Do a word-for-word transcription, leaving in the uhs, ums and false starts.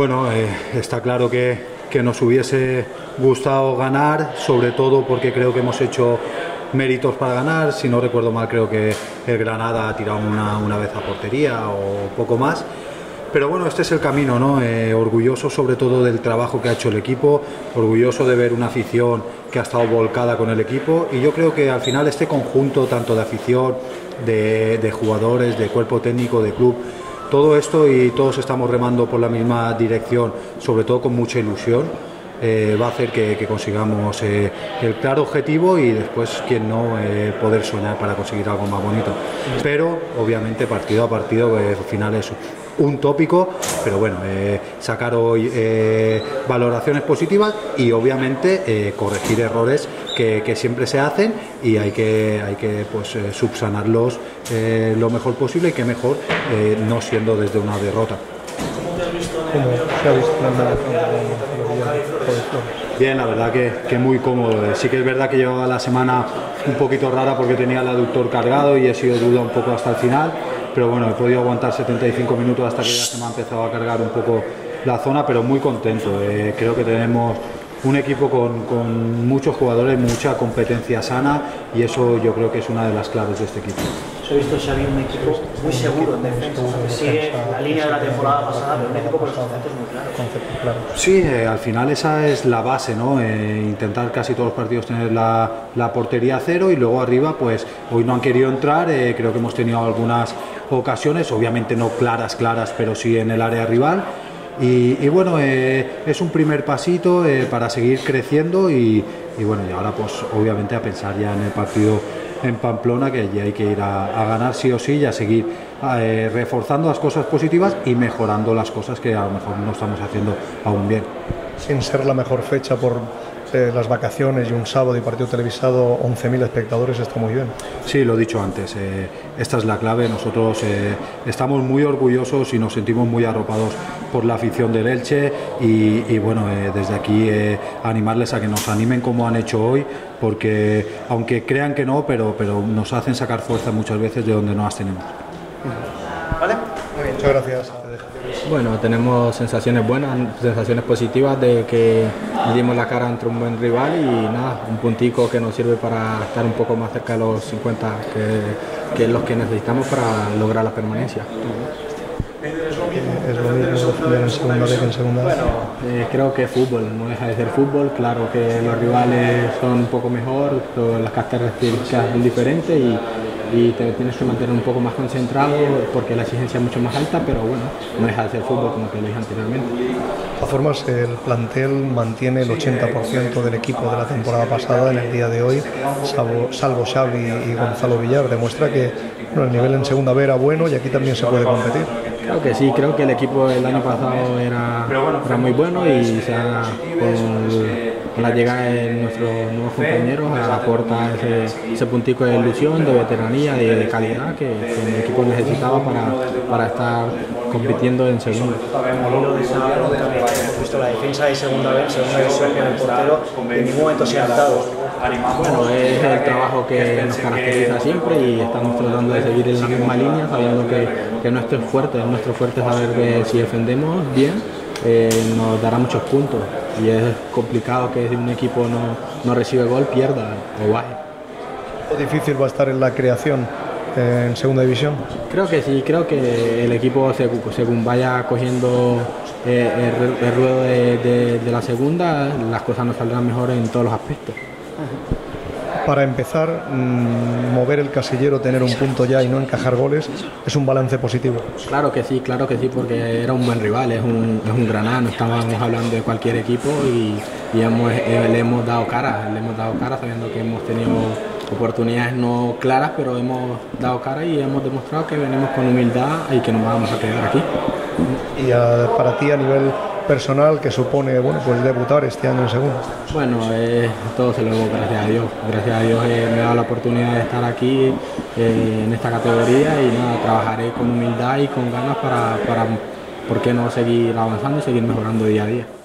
Bueno, eh, está claro que, que nos hubiese gustado ganar, sobre todo porque creo que hemos hecho méritos para ganar. Si no recuerdo mal, creo que el Granada ha tirado una, una vez a portería o poco más. Pero bueno, este es el camino, ¿no? Eh, orgulloso sobre todo del trabajo que ha hecho el equipo, orgulloso de ver una afición que ha estado volcada con el equipo, y yo creo que al final este conjunto, tanto de afición, de, de jugadores, de cuerpo técnico, de club, todo esto, y todos estamos remando por la misma dirección, sobre todo con mucha ilusión, eh, va a hacer que, que consigamos eh, el claro objetivo, y después, quien no, eh, poder soñar para conseguir algo más bonito. Pero obviamente partido a partido, eh, al final es un tópico, pero bueno, eh, sacar hoy eh, valoraciones positivas y obviamente eh, corregir errores que, que siempre se hacen, y hay que, hay que pues, eh, subsanarlos eh, lo mejor posible, y que mejor eh, no siendo desde una derrota. Bien, la verdad que, que muy cómodo. Sí que es verdad que llevaba la semana un poquito rara porque tenía el aductor cargado y he sido duda un poco hasta el final, pero bueno, he podido aguantar setenta y cinco minutos hasta que ya se me ha empezado a cargar un poco la zona, pero muy contento. Eh, creo que tenemos un equipo con, con muchos jugadores, mucha competencia sana, y eso yo creo que es una de las claves de este equipo. Os he visto, Xavi, un equipo muy seguro en defensa, que sigue la línea de la temporada pasada, pero un equipo con los conceptos muy claros. Sí, eh, al final esa es la base, ¿no? Eh, intentar casi todos los partidos tener la, la portería a cero, y luego arriba, pues hoy no han querido entrar, eh, creo que hemos tenido algunas ocasiones, obviamente no claras, claras, pero sí en el área rival. Y, y bueno, eh, es un primer pasito eh, para seguir creciendo, y, y bueno, y ahora pues obviamente a pensar ya en el partido en Pamplona, que ya hay que ir a, a ganar sí o sí, y a seguir eh, reforzando las cosas positivas y mejorando las cosas que a lo mejor no estamos haciendo aún bien. Sin ser la mejor fecha por eh, las vacaciones y un sábado y partido televisado, once mil espectadores, está muy bien. Sí, lo he dicho antes, eh, esta es la clave. Nosotros eh, estamos muy orgullosos y nos sentimos muy arropados por la afición del Elche, y, y bueno, eh, desde aquí eh, animarles a que nos animen como han hecho hoy, porque aunque crean que no, pero, pero nos hacen sacar fuerza muchas veces de donde no las tenemos. ¿Vale? Muy bien, muchas gracias. Bueno, tenemos sensaciones buenas, sensaciones positivas de que dimos la cara ante un buen rival, y nada, un puntico que nos sirve para estar un poco más cerca de los cincuenta, que, que es lo que necesitamos para lograr la permanencia. ¿Es lo mismo defender en segunda vez que en segunda vez? Bueno, eh, creo que fútbol, no deja de ser fútbol. Claro que los rivales son un poco mejor, las características son diferentes, y, y te tienes que mantener un poco más concentrado porque la exigencia es mucho más alta, pero bueno, no deja de ser fútbol, como te lo dije anteriormente. De todas formas, el plantel mantiene el ochenta por ciento del equipo de la temporada pasada en el día de hoy, salvo, salvo Xavi y Gonzalo Villar. Demuestra que bueno, el nivel en segunda B era bueno, y aquí también se puede competir. Creo que sí, creo que el equipo del año pasado era, era muy bueno, y ya con, con la llegada de nuestros nuevos compañeros aporta ese, ese puntico de ilusión, de veteranía, de, de calidad que, que el equipo necesitaba para, para estar compitiendo en segunda. Hemos visto la defensa de segunda vez, segunda división, con el portero en ningún momento se ha adaptado. Bueno, es el trabajo que nos caracteriza siempre, y estamos tratando de seguir en la misma línea, sabiendo que, que nuestro es fuerte, nuestro fuerte es saber que si defendemos bien eh, nos dará muchos puntos, y es complicado que si un equipo no, no recibe gol pierda o baje. ¿O difícil va a estar en la creación eh, en segunda división? Creo que sí, creo que el equipo según vaya cogiendo eh, el, el ruedo de, de, de la segunda, las cosas nos saldrán mejor en todos los aspectos. Para empezar, mmm, mover el casillero, tener un punto ya y no encajar goles, es un balance positivo. Claro que sí, claro que sí, porque era un buen rival, es un, es un Granada, no estábamos hablando de cualquier equipo, y, y hemos, eh, le hemos dado cara, le hemos dado cara sabiendo que hemos tenido oportunidades no claras, pero hemos dado cara y hemos demostrado que venimos con humildad y que nos vamos a quedar aquí. Y a, para ti, a nivel personal, que supone bueno, pues debutar este año en segunda? Bueno, eh, todo se lo debo gracias a Dios. Gracias a Dios eh, me ha dado la oportunidad de estar aquí eh, en esta categoría, y nada, trabajaré con humildad y con ganas para, para, ¿por qué no seguir avanzando y seguir mejorando día a día?